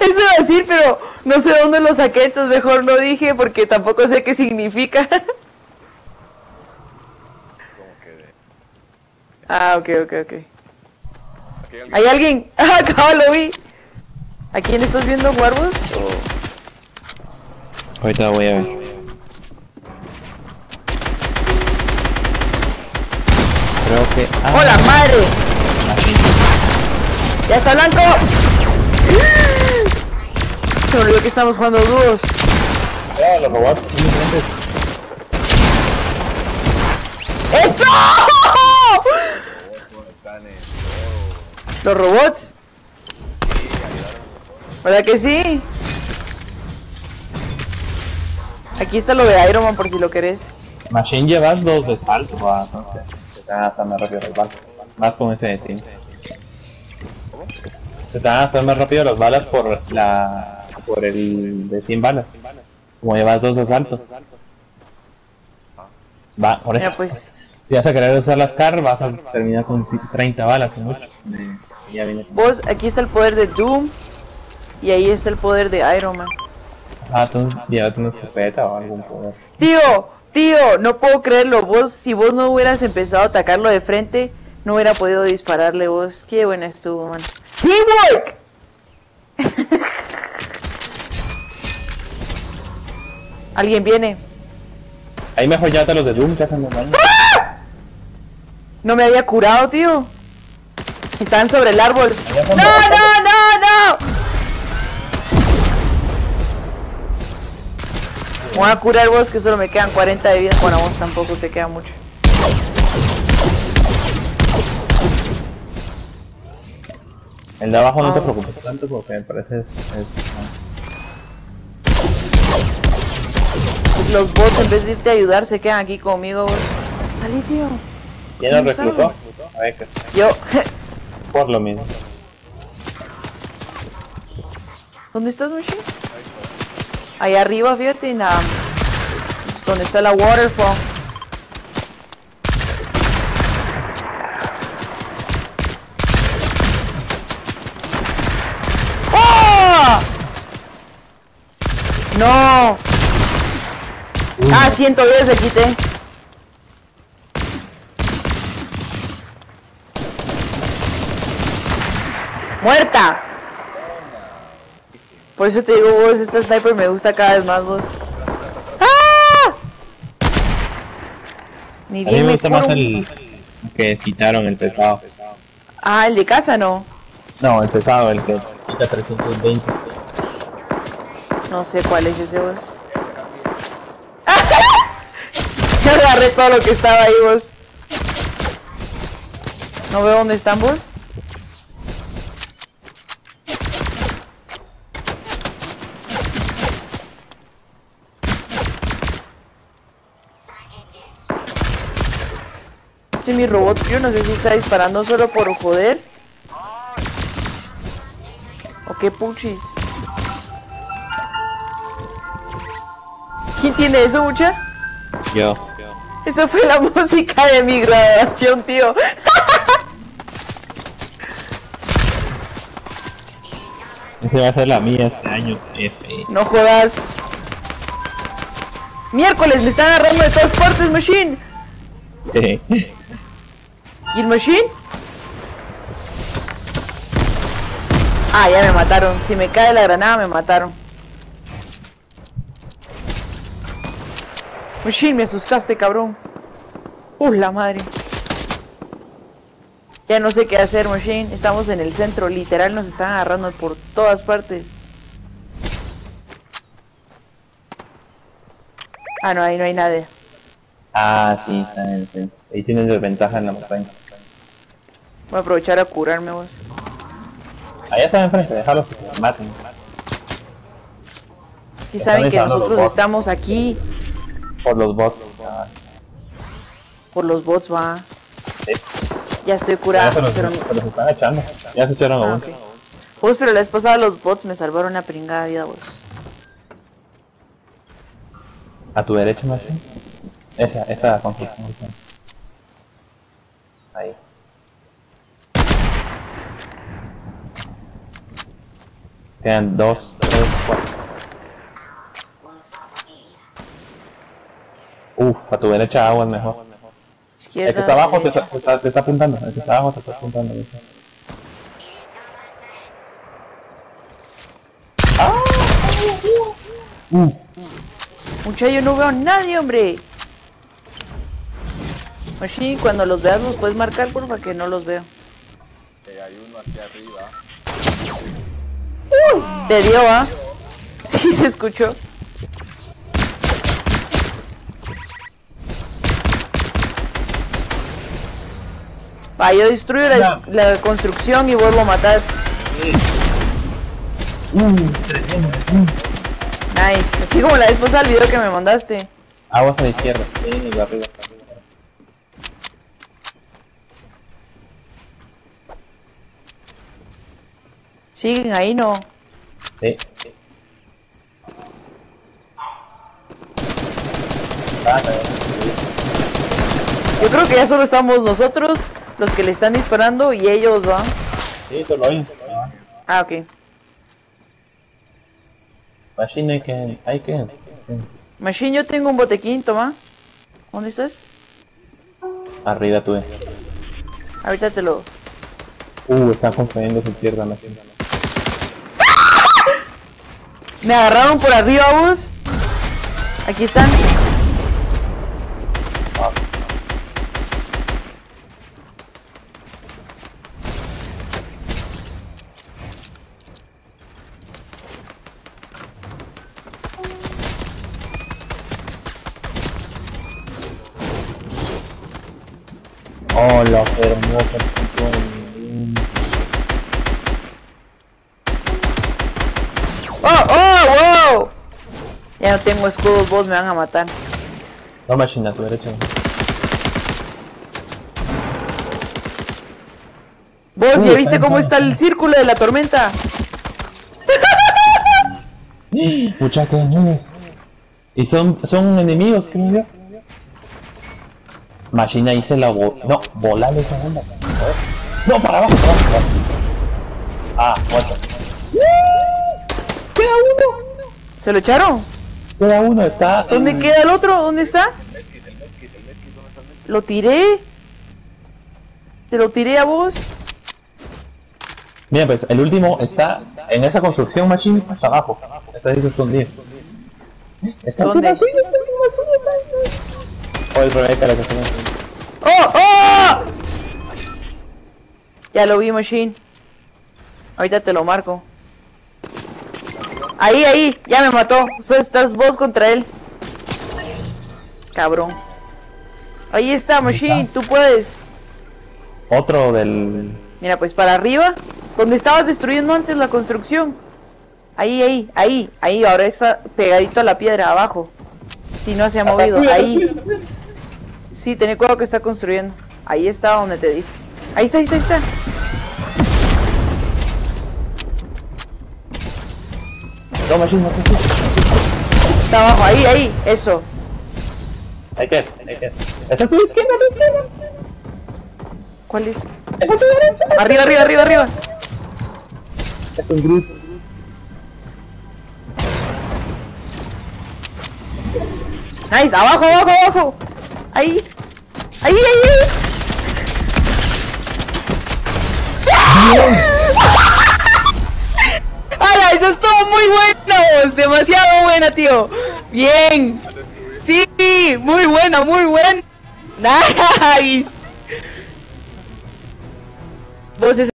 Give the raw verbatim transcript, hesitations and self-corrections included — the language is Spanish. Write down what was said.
Eso iba a decir, pero no sé dónde lo saqué, entonces mejor no dije porque tampoco sé qué significa. Ah, ok, ok, ok. ¿Hay alguien? Ah, acá lo vi. ¿A quién estás viendo, Guarbos? ¿O... Ahorita voy a ver. Creo que... Ah, ¡Hola, madre! ¡Ya está blanco! Se me olvidó que estamos jugando dúos. Ya, los robots son diferentes. ¡Eso! ¿Los robots? ¿Verdad que sí? Aquí está lo de Iron Man por si lo querés. Machine llevas dos de salto, va, no sé. Se te van a hacer más rápido los balas. Más con ese de team. Se te van a hacer más rápido las balas por la... por el de cien balas. Como llevas dos de salto. Va, por eso. Ya pues. Si vas a querer usar las car, vas a terminar con treinta balas en mucho. De... Ya viene. Vos, aquí está el poder de Doom. Y ahí está el poder de Iron Man. Ah, entonces llévate una escopeta o algún poder. Tío, tío, no puedo creerlo. Vos, si vos no hubieras empezado a atacarlo de frente, no hubiera podido dispararle vos. Qué buena estuvo, man. ¡Teamwork! ¿Alguien viene? Ahí mejor llévate los de Doom que hacen los daños. ¡Ah! No me había curado, tío. Estaban sobre el árbol. ¡No, no, no, no! Me voy a curar vos, que solo me quedan cuarenta de vida. Bueno, vos tampoco te queda mucho. El de abajo no oh. te preocupes tanto porque me parece es, es, Los bots, en vez de irte a ayudar, se quedan aquí conmigo. Vos. Salí, tío. ¿Quién lo reclutó? A ver, que... Yo. Por lo mismo. ¿Dónde estás, Mushi? Ahí arriba, fíjate, en la... donde está la waterfall. ¡Oh! ¡No! Uy. Ah, ciento diez le quité. ¡Muerta! Por eso te digo, vos, esta sniper me gusta cada vez más, vos. ¡Ah! Ni A mí bien me me gusta curo. más el que quitaron, el pesado. Ah, el de casa no. No, el pesado, el que quita trescientos veinte. No sé cuál es ese, vos. Yo agarré todo lo que estaba ahí, vos. No veo dónde están, vos. Este es mi robot, yo no sé si está disparando solo por joder. O qué puchis. ¿Quién tiene eso, mucha? Yo. Esa fue la música de mi graduación, tío. Esa va a ser la mía este año. F. No jodas. Miércoles, me están agarrando de todas partes, Machine. Sí. ¿Y el Machine? Ah, ya me mataron. Si me cae la granada, me mataron. Machine, me asustaste, cabrón. Uh, la madre. Ya no sé qué hacer, Machine. Estamos en el centro. Literal, nos están agarrando por todas partes. Ah, no, ahí no hay nadie. Ah, sí, está en el centro. Ahí tienes desventaja en la montaña. Voy a aprovechar a curarme, vos. Allá están enfrente, déjalos que se maten. Y saben que Están nosotros los bots. estamos aquí Por los bots. Ah, por los bots, va. sí. Ya estoy Ya curada, se los, pero... se los están echando. Ya se echaron a Ah, uno. ok. Vos, pero la vez pasada los bots me salvaron una pringada vida, vos. A tu derecha, más bien. Esa, esa construcción. Ahí. Quedan dos, tres, cuatro. Uf, a tu derecha agua es mejor. Izquierda, El que está abajo te derecha. está, te, está, te está apuntando. El que está abajo te está apuntando. ¡Ah! Uf. Mucha, yo no veo a nadie, hombre. Machine, cuando los veas los puedes marcar, porfa, que no los veo. Eh, hay uno aquí arriba. Uh, te dio, ¿ah? Sí, se escuchó. Va, yo destruyo la, la construcción y vos lo matás. Uh, tremendo. Nice. Así como la vez pasada el video que me mandaste. Aguas a la izquierda. Sí, y arriba. Siguen ahí, ¿no? Sí. Ah, Yo creo que ya solo estamos nosotros, los que le están disparando, y ellos, ¿va? sí, solo hay. Ah, ok. Machine que hay que. Machine, yo tengo un botequín, toma. ¿Dónde estás? Arriba tú. eh. Ahorita te lo... Uh, están construyendo su izquierda, Machine. Me agarraron por arriba, vos. Aquí están. Oh, la hermosa en... ¡Oh, oh, wow! Ya no tengo escudos, vos me van a matar. No, Machine, a tu derecha. Vos, Uh, ¿ya viste está cómo en- está el círculo de la tormenta? Muchachos, niños. Y son, son enemigos, creo yo. Machine ahí se la vo... No, volale esa onda. No, para abajo, para abajo. para abajo. Ah, muerto. ¡Queda uno! ¿Se lo echaron? Queda uno, está... ¿Dónde en- queda el otro? ¿Dónde está? Lo tiré. Te lo tiré a vos. Mira, pues, el último está en esa construcción, Machine, hasta abajo. Está ahí escondido. Está ¿Dónde? encima suyo, está encima suyo, está encima. Oh, el problema es que la que está encima. ¡Oh! ¡Oh! Ya lo vi, Machine. Ahorita te lo marco. Ahí, ahí, ya me mató. So, estás vos contra él. Cabrón. Ahí está, Machine, tú puedes. Otro del... Mira, pues para arriba, donde estabas destruyendo antes la construcción. Ahí, ahí, ahí, ahí, ahora está pegadito a la piedra, abajo. Si no se ha movido, ahí. Sí, ten cuidado que está construyendo. Ahí está donde te dije. Ahí está, ahí está, ahí está. No, Machine, no, no, no. Está abajo, ahí, ahí, eso. Hay que, hay que. Esa es tu izquierda, tu izquierda. ¿Cuál es? Esa es tu derecha. Arriba, arriba, arriba, arriba. Es un grupo. Nice, abajo, abajo, abajo. Ahí. Ahí, ahí, ahí. ¡Hala! Eso estuvo muy buena, vos. Demasiado buena, tío. Bien. Sí, muy buena, muy buena. Nice. Vos